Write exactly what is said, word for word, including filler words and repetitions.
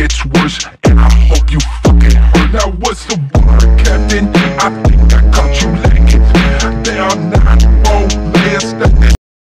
gets worse, and I hope you fucking hurt. Now what's the word, Captain? I